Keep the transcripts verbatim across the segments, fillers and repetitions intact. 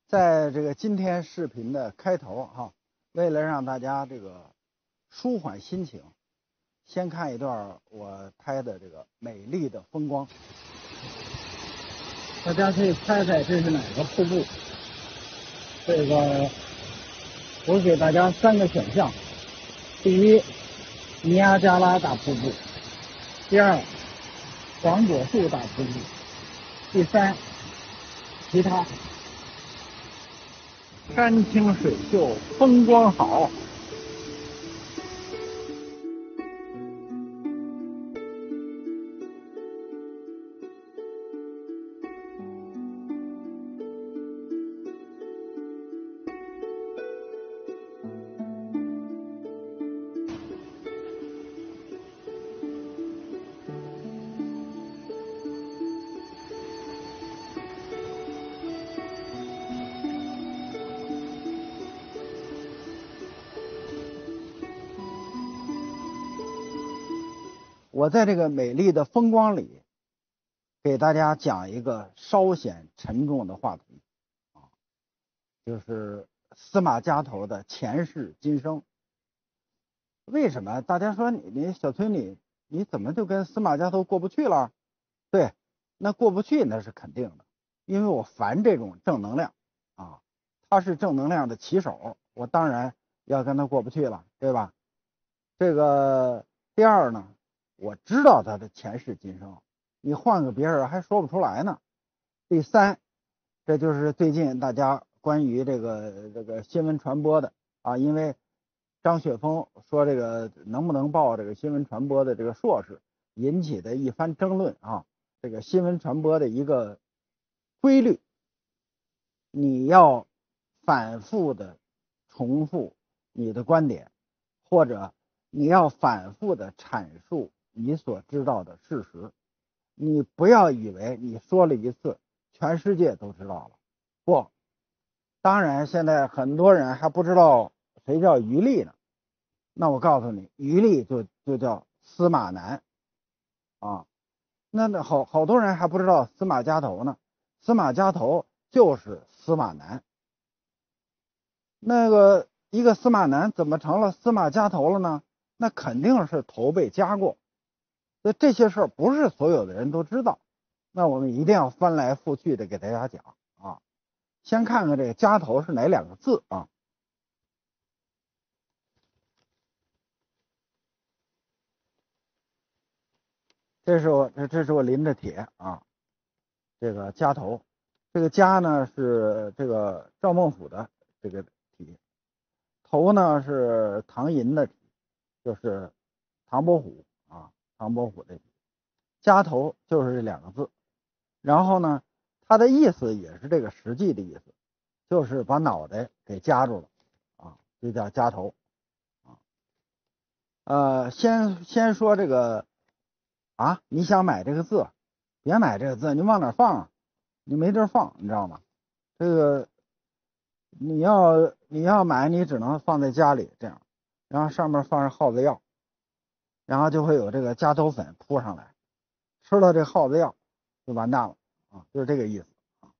在这个今天视频的开头哈，为了让大家这个舒缓心情，先看一段我拍的这个美丽的风光。大家可以猜猜这是哪个瀑布？这个我给大家三个选项：第一，尼亚加拉大瀑布；第二，黄果树大瀑布；第三，其他。山清水秀，风光好。我在这个美丽的风光里，给大家讲一个稍显沉重的话题啊，就是司马家头的前世今生。为什么大家说你你小崔你你怎么就跟司马家头过不去了？对，那过不去那是肯定的，因为我烦这种正能量啊，他是正能量的旗手，我当然要跟他过不去了，对吧？这个第二呢，我知道他的前世今生，你换个别人还说不出来呢。第三，这就是最近大家关于这个这个新闻传播的啊，因为张雪峰说这个能不能报这个新闻传播的这个硕士，引起的一番争论啊。这个新闻传播的一个规律，你要反复的重复你的观点，或者你要反复的阐述你所知道的事实，你不要以为你说了一次全世界都知道了。不，当然现在很多人还不知道谁叫于力呢，那我告诉你，于力就就叫司马南啊。那那好好多人还不知道司马家头呢，司马家头就是司马南。那个一个司马南怎么成了司马家头了呢？那肯定是头被夹过。所以这些事儿不是所有的人都知道，那我们一定要翻来覆去的给大家讲啊。先看看这个家头是哪两个字啊？这是我这这是我临的帖啊，这个家头，这个家呢是这个赵孟頫的这个题，头呢是唐寅的题，就是唐伯虎啊，唐伯虎的题，家头就是这两个字。然后呢，它的意思也是这个实际的意思，就是把脑袋给夹住了啊，就叫夹头啊。呃，先先说这个啊，你想买这个字，别买这个字，你往哪放啊？你没地儿放，你知道吗？这个你要你要买，你只能放在家里这样，然后上面放上耗子药，然后就会有这个夹头粉扑上来，吃了这耗子药就完蛋了啊，就是这个意思啊。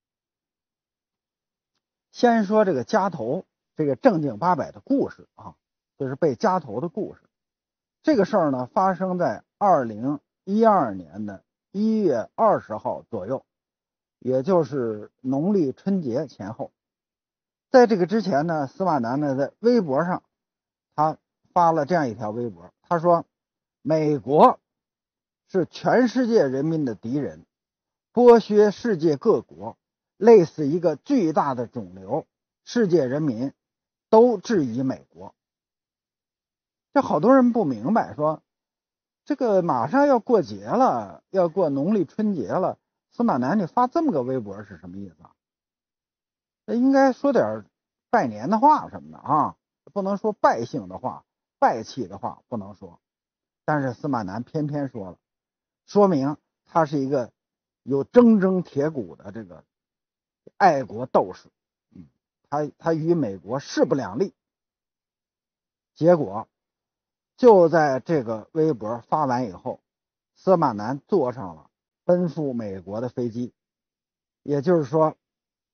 先说这个夹头，这个正经八百的故事啊，就是被夹头的故事。这个事儿呢，发生在二零一二年的一月二十号左右，也就是农历春节前后。在这个之前呢，司马南呢在微博上，他发了这样一条微博，他说：“美国是全世界人民的敌人，剥削世界各国，类似一个巨大的肿瘤，世界人民都质疑美国。”这好多人不明白，说这个马上要过节了，要过农历春节了，司马南你发这么个微博是什么意思啊？那应该说点拜年的话什么的啊，不能说败兴的话、败气的话不能说。但是司马南偏偏说了，说明他是一个有铮铮铁骨的这个爱国斗士。嗯，他他与美国势不两立。结果就在这个微博发完以后，司马南坐上了奔赴美国的飞机，也就是说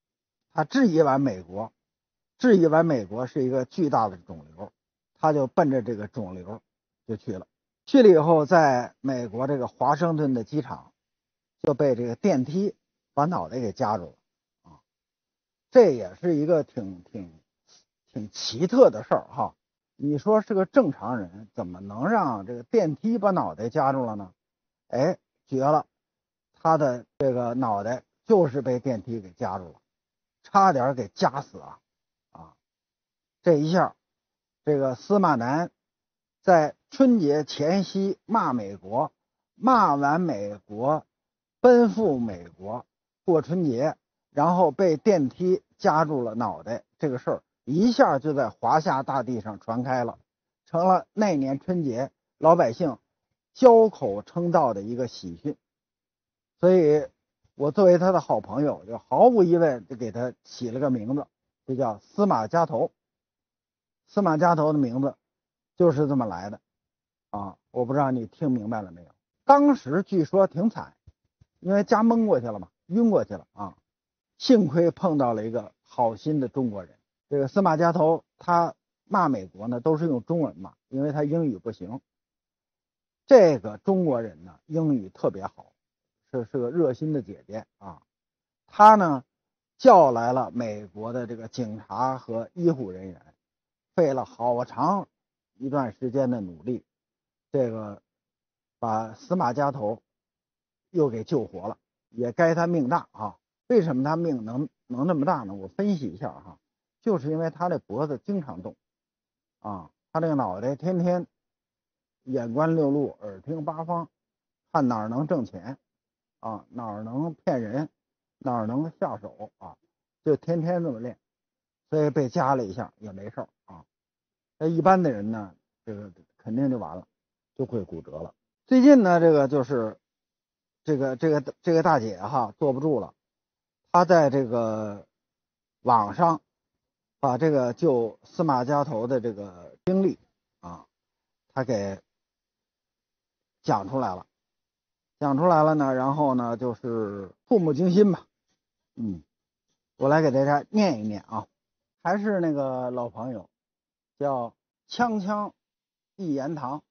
他质疑完美国，质疑完美国是一个巨大的肿瘤，他就奔着这个肿瘤就去了。去了以后，在美国这个华盛顿的机场就被这个电梯把脑袋给夹住了啊，这也是一个挺挺挺奇特的事儿哈。你说是个正常人，怎么能让这个电梯把脑袋夹住了呢？哎，绝了，他的这个脑袋就是被电梯给夹住了，差点给夹死啊！啊，这一下，这个司马南在春节前夕骂美国，骂完美国，奔赴美国过春节，然后被电梯夹住了脑袋，这个事儿一下就在华夏大地上传开了，成了那年春节老百姓交口称道的一个喜讯。所以我作为他的好朋友，就毫无疑问就给他起了个名字，就叫司马家头。司马家头的名字就是这么来的啊！我不知道你听明白了没有？当时据说挺惨，因为夹蒙过去了嘛，晕过去了啊。幸亏碰到了一个好心的中国人。这个司马家头他骂美国呢，都是用中文嘛，因为他英语不行。这个中国人呢，英语特别好，是是个热心的姐姐啊。他呢叫来了美国的这个警察和医护人员，费了好长一段时间的努力，这个把司马家头又给救活了，也该他命大啊。为什么他命能能那么大呢？我分析一下哈，就是因为他的脖子经常动啊，他这个脑袋天天眼观六路，耳听八方，看哪儿能挣钱啊，哪儿能骗人，哪儿能下手啊，就天天这么练，所以被夹了一下也没事啊。那一般的人呢，这个肯定就完了，就会骨折了。最近呢，这个就是这个这个这个大姐哈坐不住了，她在这个网上把这个救司马家头的这个经历啊，她给讲出来了，讲出来了呢，然后呢就是触目惊心吧。嗯，我来给大家念一念啊，还是那个老朋友，叫锵锵一言堂。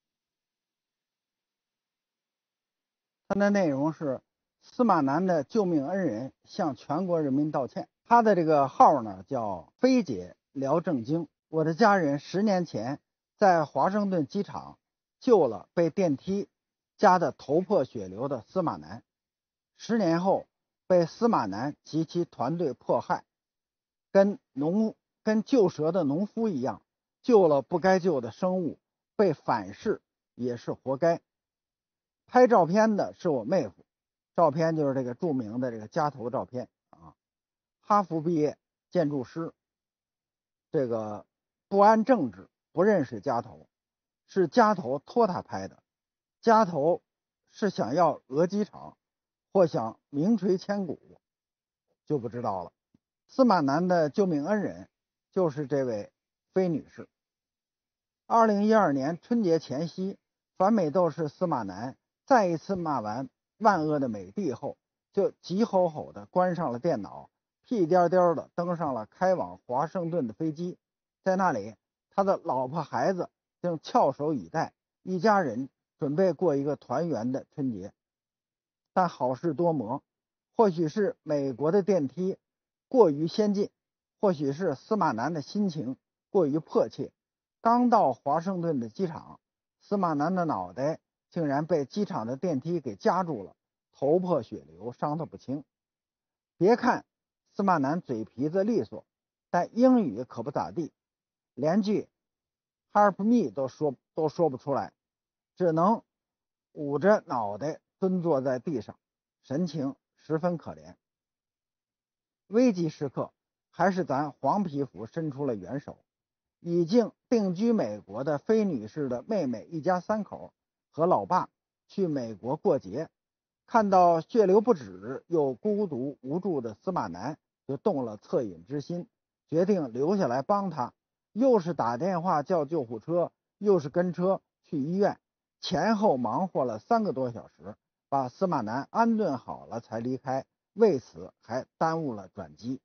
它的内容是司马南的救命恩人向全国人民道歉。他的这个号呢叫飞姐聊正经。我的家人十年前在华盛顿机场救了被电梯夹得头破血流的司马南，十年后被司马南及其团队迫害，跟农跟救蛇的农夫一样，救了不该救的生物，被反噬也是活该。拍照片的是我妹夫，照片就是这个著名的这个家头照片啊。哈佛毕业，建筑师，这个不安政治，不认识家头，是家头托他拍的。家头是想要讹机场，或想名垂千古，就不知道了。司马南的救命恩人就是这位飞女士。二零一二年春节前夕，反美斗士司马南再一次骂完万恶的美帝后，就急吼吼的关上了电脑，屁颠颠的登上了开往华盛顿的飞机。在那里，他的老婆孩子正翘首以待，一家人准备过一个团圆的春节。但好事多磨，或许是美国的电梯过于先进，或许是司马南的心情过于迫切，刚到华盛顿的机场，司马南的脑袋竟然被机场的电梯给夹住了，头破血流，伤得不轻。别看司马南嘴皮子利索，但英语可不咋地，连句 Help me 都说都说不出来，只能捂着脑袋蹲坐在地上，神情十分可怜。危急时刻，还是咱黄皮肤伸出了援手。已经定居美国的飞女士的妹妹一家三口和老爸去美国过节，看到血流不止又孤独无助的司马南，就动了恻隐之心，决定留下来帮他。又是打电话叫救护车，又是跟车去医院，前后忙活了三个多小时，把司马南安顿好了才离开，为此还耽误了转机。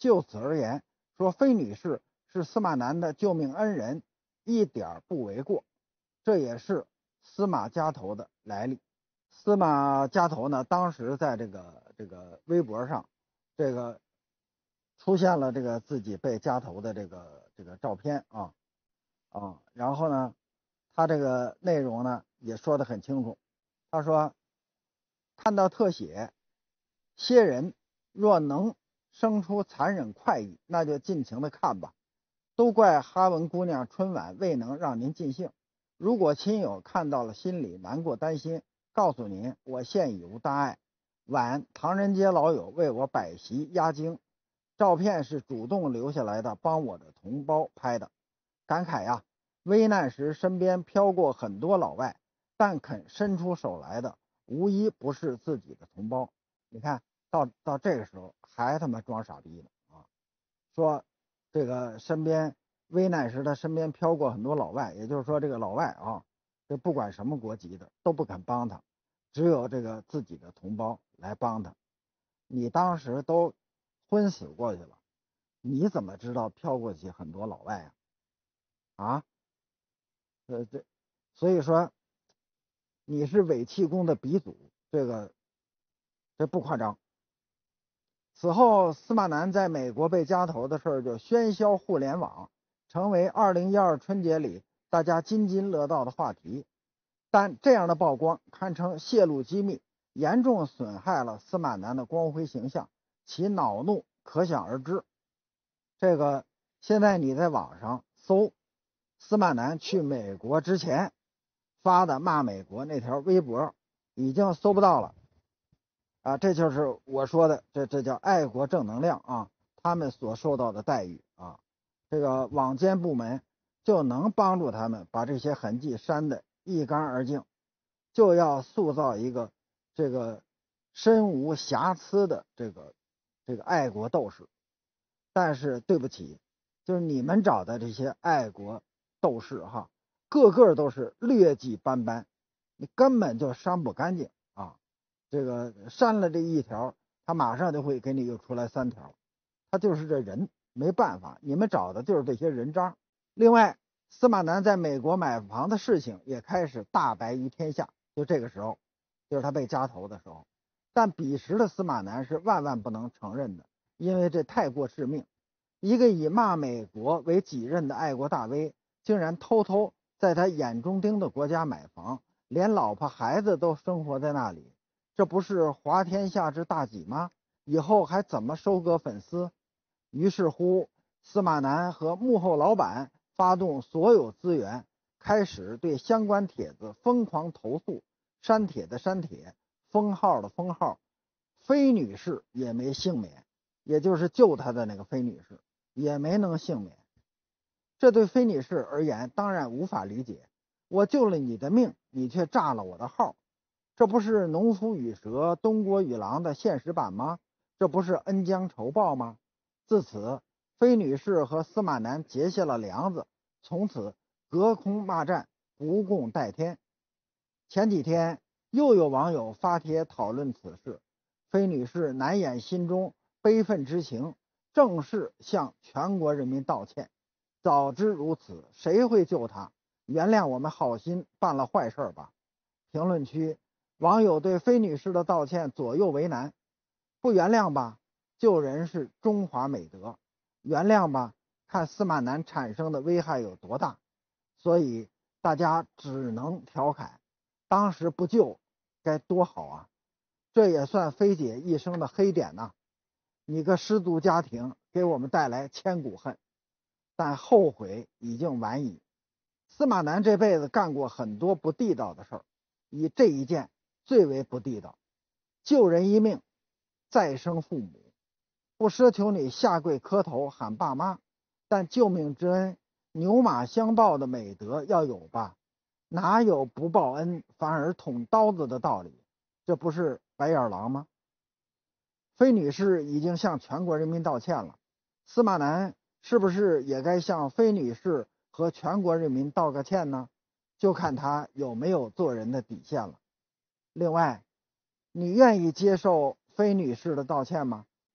就此而言，说飞女士是司马南的救命恩人，一点不为过。这也是司马家头的来历。司马家头呢，当时在这个这个微博上，这个出现了这个自己被夹头的这个这个照片啊啊，然后呢，他这个内容呢也说得很清楚。他说，看到特写，些人若能生出残忍快意，那就尽情的看吧。都怪哈文姑娘春晚未能让您尽兴。如果亲友看到了，心里难过担心，告诉您，我现已无大碍。晚唐人街老友为我摆席压惊，照片是主动留下来的，帮我的同胞拍的。感慨呀，危难时身边飘过很多老外，但肯伸出手来的，无一不是自己的同胞。你看到到这个时候还他妈装傻逼呢啊！说这个身边危难时他身边飘过很多老外，也就是说这个老外啊，这不管什么国籍的都不肯帮他，只有这个自己的同胞来帮他。你当时都昏死过去了，你怎么知道飘过去很多老外啊？啊，呃这所以说你是伪气功的鼻祖，这个这不夸张。此后，司马南在美国被夹头的事儿就喧嚣互联网，成为二零一二春节里大家津津乐道的话题。但这样的曝光堪称泄露机密，严重损害了司马南的光辉形象，其恼怒可想而知。这个现在你在网上搜司马南去美国之前发的骂美国那条微博，已经搜不到了。啊，这就是我说的，这这叫爱国正能量啊，他们所受到的待遇啊，这个网监部门就能帮助他们把这些痕迹删得一干二净，就要塑造一个这个身无瑕疵的这个这个爱国斗士。但是对不起，就是你们找的这些爱国斗士哈，个个都是劣迹斑斑，你根本就删不干净啊。这个删了这一条，他马上就会给你又出来三条，他就是这人，没办法，你们找的就是这些人渣。另外，司马南在美国买房的事情也开始大白于天下，就这个时候，就是他被夹头的时候。但彼时的司马南是万万不能承认的，因为这太过致命。一个以骂美国为己任的爱国大 V， 竟然偷偷在他眼中钉的国家买房，连老婆孩子都生活在那里，这不是滑天下之大稽吗？以后还怎么收割粉丝？于是乎，司马南和幕后老板发动所有资源，开始对相关帖子疯狂投诉，删帖的删帖，封号的封号，飞女士也没幸免，也就是救她的那个飞女士也没能幸免。这对飞女士而言当然无法理解，我救了你的命，你却炸了我的号，这不是农夫与蛇、东郭与狼的现实版吗？这不是恩将仇报吗？自此，飞女士和司马南结下了梁子，从此隔空骂战，不共戴天。前几天又有网友发帖讨论此事，飞女士难掩心中悲愤之情，正式向全国人民道歉。早知如此，谁会救她？原谅我们好心办了坏事吧。评论区网友对飞女士的道歉左右为难，不原谅吧，救人是中华美德；原谅吧，看司马南产生的危害有多大。所以大家只能调侃，当时不救该多好啊！这也算飞姐一生的黑点呐、啊。你个失足家庭给我们带来千古恨，但后悔已经晚矣。司马南这辈子干过很多不地道的事儿，以这一件最为不地道。救人一命，再生父母，不奢求你下跪磕头喊爸妈，但救命之恩牛马相报的美德要有吧？哪有不报恩反而捅刀子的道理？这不是白眼狼吗？飞女士已经向全国人民道歉了，司马南是不是也该向飞女士和全国人民道个歉呢？就看他有没有做人的底线了。另外，你愿意接受飞女士的道歉吗？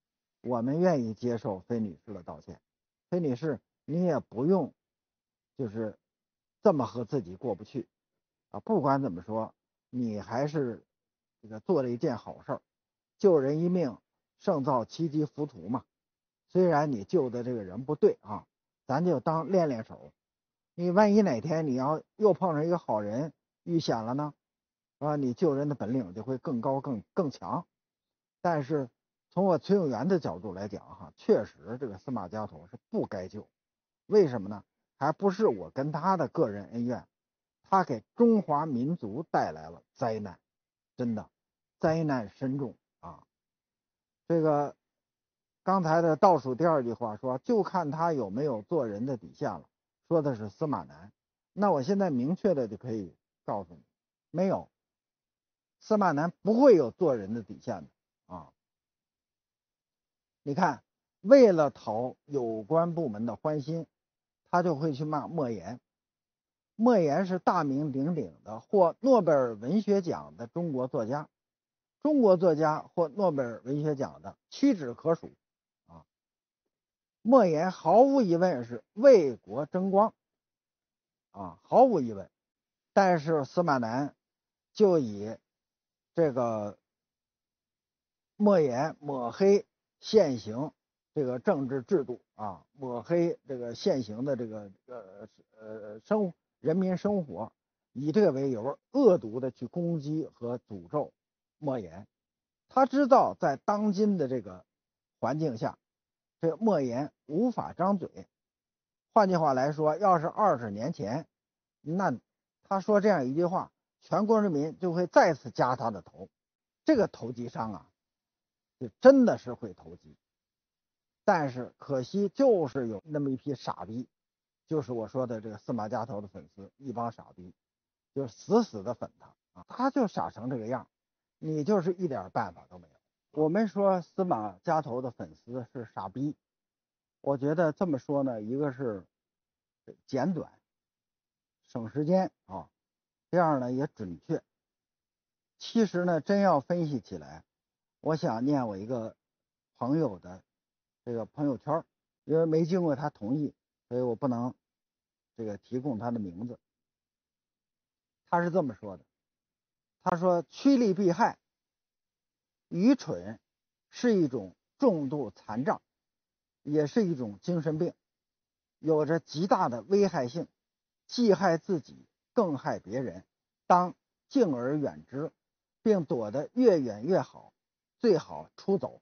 我们愿意接受飞女士的道歉。飞女士，你也不用就是这么和自己过不去啊。不管怎么说，你还是这个做了一件好事儿，救人一命胜造七级浮屠嘛。虽然你救的这个人不对啊，咱就当练练手。你万一哪天你要又碰上一个好人遇险了呢，啊，你救人的本领就会更高更更强。但是从我崔永元的角度来讲哈，确实这个司马家头是不该救。为什么呢？还不是我跟他的个人恩怨，他给中华民族带来了灾难，真的灾难深重啊。这个刚才的倒数第二句话说，就看他有没有做人的底线了，说的是司马南。那我现在明确的就可以告诉你，没有，司马南不会有做人的底线的啊。你看，为了讨有关部门的欢心，他就会去骂莫言。莫言是大名鼎鼎的获诺贝尔文学奖的中国作家，中国作家获诺贝尔文学奖的屈指可数啊。莫言毫无疑问是为国争光啊，毫无疑问。但是司马南就以这个莫言抹黑现行这个政治制度啊，抹黑这个现行的这个呃呃生人民生活，以这个为由，恶毒的去攻击和诅咒莫言。他知道在当今的这个环境下，这个莫言无法张嘴。换句话来说，要是二十年前，那他说这样一句话，全国人民就会再次夹他的头。这个投机商啊，就真的是会投机。但是可惜就是有那么一批傻逼，就是我说的这个司马家头的粉丝，一帮傻逼，就死死的粉他啊，他就傻成这个样，你就是一点办法都没有。我们说司马家头的粉丝是傻逼，我觉得这么说呢，一个是简短省时间啊，这样呢也准确。其实呢，真要分析起来，我想念我一个朋友的这个朋友圈，因为没经过他同意，所以我不能这个提供他的名字。他是这么说的，他说趋利避害，愚蠢是一种重度残障，也是一种精神病，有着极大的危害性，既害自己更害别人，当敬而远之，并躲得越远越好，最好出走。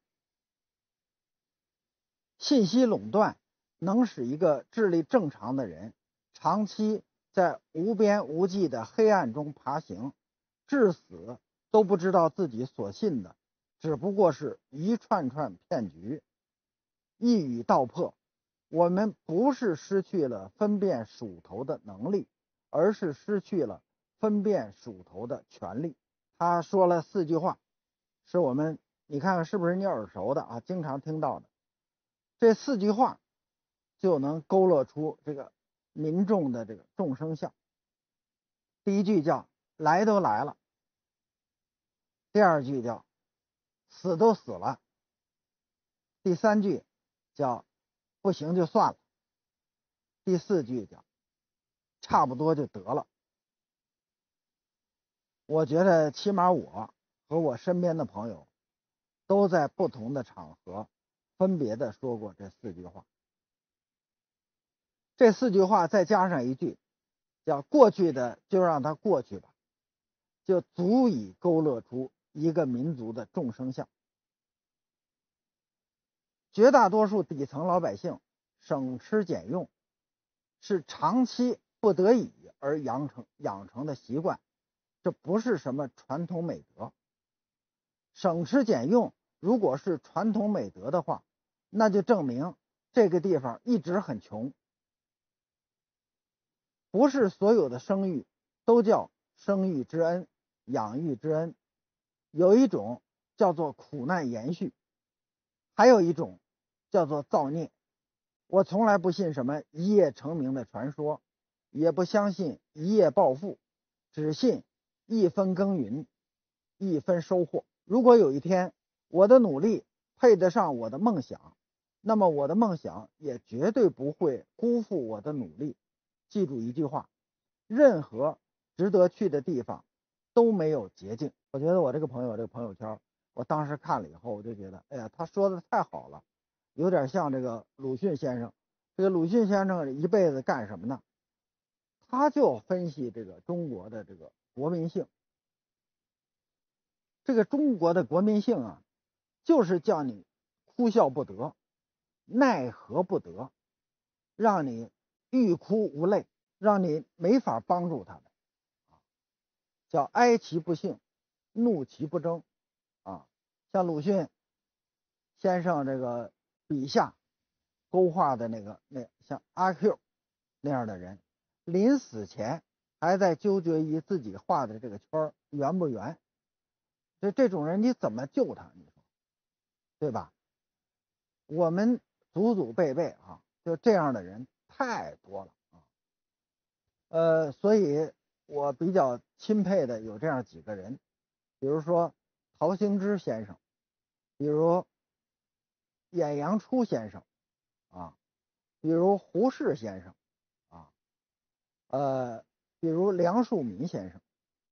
信息垄断能使一个智力正常的人长期在无边无际的黑暗中爬行，至死都不知道自己所信的只不过是一串串骗局。一语道破，我们不是失去了分辨属头的能力，而是失去了分辨属头的权利。他说了四句话，是我们你看看是不是你耳熟的啊，经常听到的。这四句话就能勾勒出这个民众的这个众生相。第一句叫来都来了，第二句叫死都死了，第三句叫不行就算了，第四句叫差不多就得了。我觉得起码我和我身边的朋友都在不同的场合分别的说过这四句话。这四句话再加上一句叫过去的就让它过去吧，就足以勾勒出一个民族的众生相。绝大多数底层老百姓省吃俭用是长期不得已而养成养成的习惯，这不是什么传统美德。省吃俭用如果是传统美德的话，那就证明这个地方一直很穷。不是所有的生育都叫生育之恩、养育之恩，有一种叫做苦难延续，还有一种叫做造孽。我从来不信什么一夜成名的传说，也不相信一夜暴富，只信一分耕耘一分收获。如果有一天我的努力配得上我的梦想，那么我的梦想也绝对不会辜负我的努力。记住一句话，任何值得去的地方都没有捷径。我觉得我这个朋友这个朋友圈，我当时看了以后，我就觉得，哎呀，他说的太好了，有点像这个鲁迅先生。这个鲁迅先生一辈子干什么呢？他就分析这个中国的这个国民性。这个中国的国民性啊，就是叫你哭笑不得，奈何不得，让你欲哭无泪，让你没法帮助他们，叫哀其不幸，怒其不争啊。像鲁迅先生这个笔下勾画的那个那像阿 Q 那样的人，临死前还在纠结于自己画的这个圈圆不圆。所以这种人你怎么救他？你说对吧？我们祖祖辈辈啊，就这样的人太多了啊。呃，所以我比较钦佩的有这样几个人，比如说陶行知先生，比如晏阳初先生啊，比如胡适先生啊，呃，比如梁漱溟先生。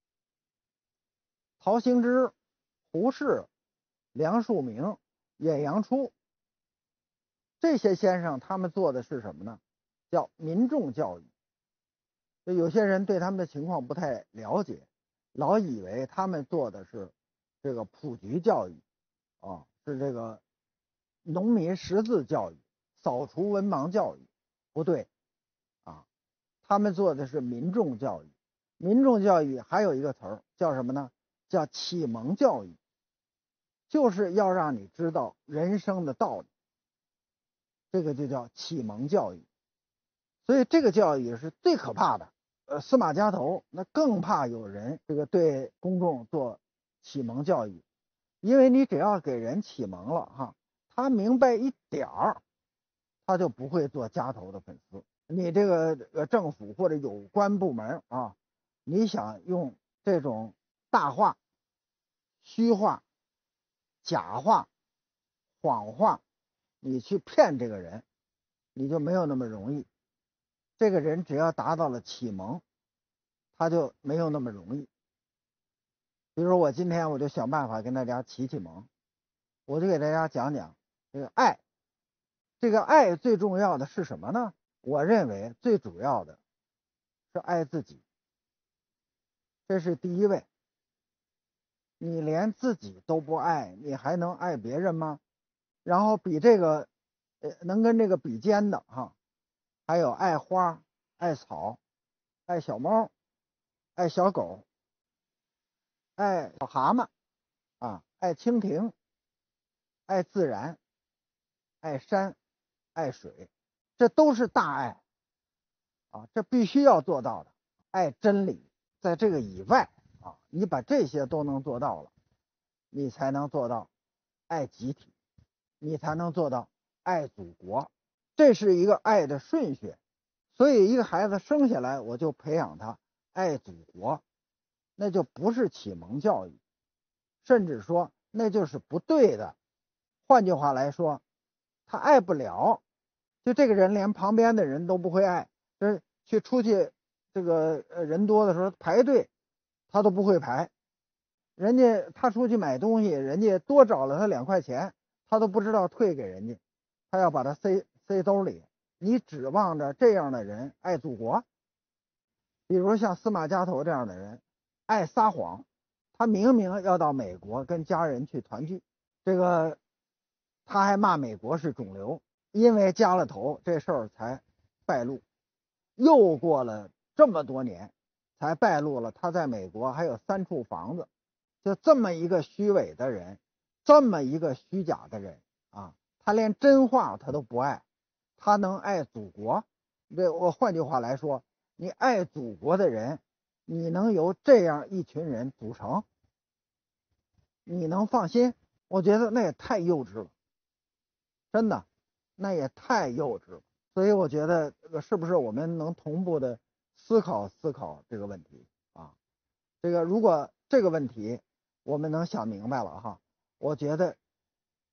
陶行知、胡适、梁漱溟、晏阳初，这些先生他们做的是什么呢？叫民众教育。就有些人对他们的情况不太了解，老以为他们做的是这个普及教育啊，是这个农民识字教育、扫除文盲教育。不对啊，他们做的是民众教育。民众教育还有一个词儿叫什么呢？叫启蒙教育，就是要让你知道人生的道理，这个就叫启蒙教育。所以这个教育是最可怕的。呃，司马家头那更怕有人这个对公众做启蒙教育，因为你只要给人启蒙了哈，他明白一点儿，他就不会做家头的粉丝。你这个呃政府或者有关部门啊，你想用这种大话、虚话、假话、谎话，你去骗这个人，你就没有那么容易。这个人只要达到了启蒙，他就没有那么容易。比如说我今天我就想办法跟大家启启蒙，我就给大家讲讲这个爱。这个爱最重要的是什么呢？我认为最主要的是爱自己，这是第一位。你连自己都不爱，你还能爱别人吗？然后比这个呃能跟这个比肩的哈，还有爱花、爱草、爱小猫、爱小狗、爱小蛤蟆啊，爱蜻蜓、爱自然、爱山、爱水，这都是大爱啊，这必须要做到的。爱真理，在这个以外啊，你把这些都能做到了，你才能做到爱集体，你才能做到爱祖国。这是一个爱的顺序。所以一个孩子生下来我就培养他爱祖国，那就不是启蒙教育，甚至说那就是不对的。换句话来说，他爱不了，就这个人连旁边的人都不会爱，就是去出去这个呃人多的时候排队他都不会排，人家他出去买东西，人家多找了他两块钱，他都不知道退给人家，他要把它塞塞兜里。你指望着这样的人爱祖国？比如像司马家头这样的人爱撒谎，他明明要到美国跟家人去团聚，这个他还骂美国是肿瘤，因为加了头这事儿才败露。又过了这么多年才败露了他在美国还有三处房子。就这么一个虚伪的人，这么一个虚假的人啊，他连真话他都不爱，他能爱祖国？这我换句话来说，你爱祖国的人，你能由这样一群人组成，你能放心？我觉得那也太幼稚了，真的，那也太幼稚了。所以我觉得这个是不是我们能同步的思考思考这个问题啊？这个如果这个问题我们能想明白了哈，我觉得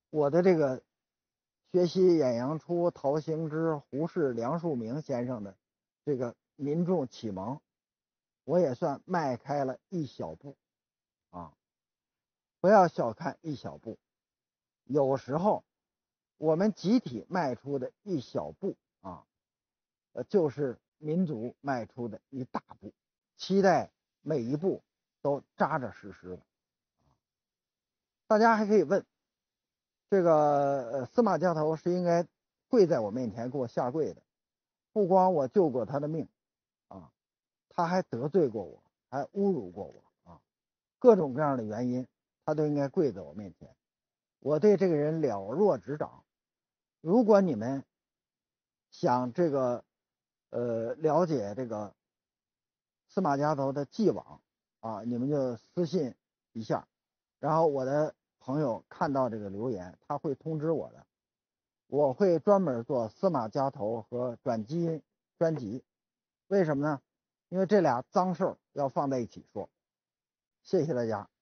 我的这个学习演扬出陶行知、胡适、梁漱溟先生的这个民众启蒙，我也算迈开了一小步啊！不要小看一小步，有时候我们集体迈出的一小步啊，呃，就是民族迈出的一大步。期待每一步都扎扎实实的。大家还可以问，这个呃司马家头是应该跪在我面前给我下跪的，不光我救过他的命啊，他还得罪过我，还侮辱过我啊，各种各样的原因，他都应该跪在我面前。我对这个人了若指掌。如果你们想这个呃了解这个司马家头的既往啊，你们就私信一下，然后我的朋友看到这个留言，他会通知我的。我会专门做司马家头和转基因专辑。为什么呢？因为这俩脏事儿要放在一起说。谢谢大家。